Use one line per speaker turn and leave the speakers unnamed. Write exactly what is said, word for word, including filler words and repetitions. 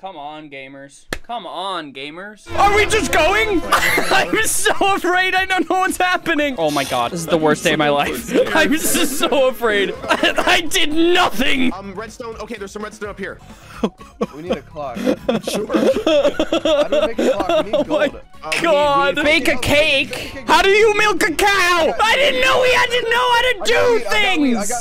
Come on, gamers. Come on, gamers.
Are we just going? I'm so afraid. I don't know what's happening. Oh my god, this is the worst day of my life. I'm just so afraid. I did nothing.
Um, redstone. Okay, there's some redstone up here.
We need a clock. Sure. How do we make a clock? We need gold.
Uh, we
God,
need, we need
bake a cake. How do you milk a cow? I didn't know we had to know how to do
I got, I got,
things.
I got